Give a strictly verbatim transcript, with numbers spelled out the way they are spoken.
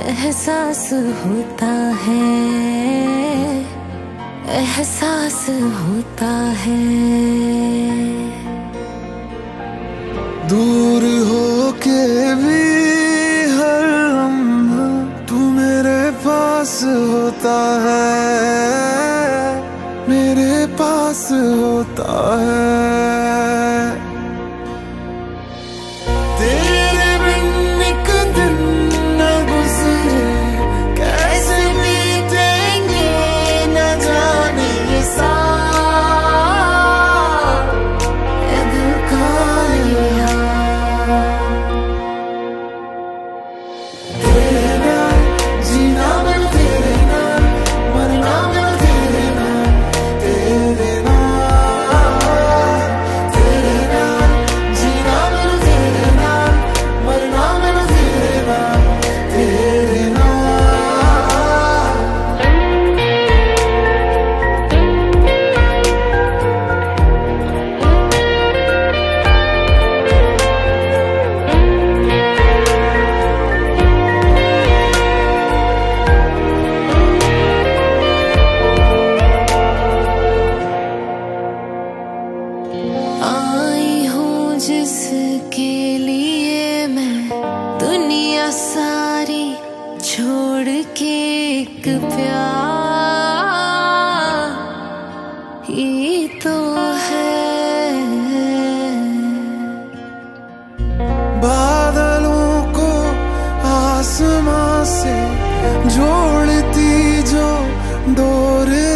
एहसास होता है, एहसास होता है। दूर होके भी हर लम्हा तू मेरे पास होता है, मेरे पास होता है। तेरे बिन एक दिन न गुजरे, कैसे बीतेंगे न जाने ये साथ, ये दिल का ये हाल। तेरे नाम जीना मैं तेरे नाम, मरना मैं तेरे नाम, तेरे नाम, तेरे नाम जीना मैं तेरे नाम, मरना मैं तेरे नाम, तेरे नाम। आई हूँ जिसके लिए मैं दुनिया सारी छोड़ के, एक प्यार ही तो है। बादलों को आसमां से जोड़ती जो डोर